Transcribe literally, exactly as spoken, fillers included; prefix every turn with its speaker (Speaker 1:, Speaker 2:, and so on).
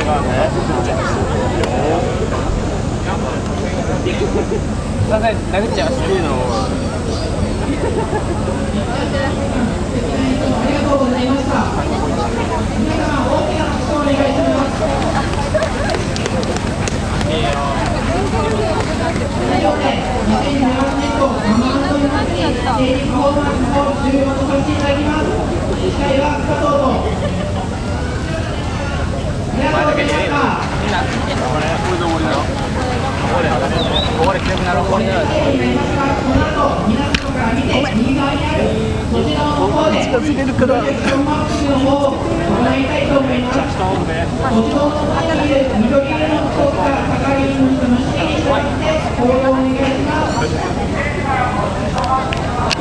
Speaker 1: さすがに殴っちゃいました。いいの。ありがとうございました。皆様大きな拍手をお願いいたします。いいよ。以上でにせんじゅうはちねん度ママ&ユナティステージパフォーマンスを終了とさせていただきます。司会は加藤と。ありがとうございました。これ強くなる方になる。この後皆様から見て右側にあるこちらの方でプロジェクションマッピングの方を行いたいと思います。こちらの方にいる緑色の服を着た係員の人の指示に従って行動をお願いします。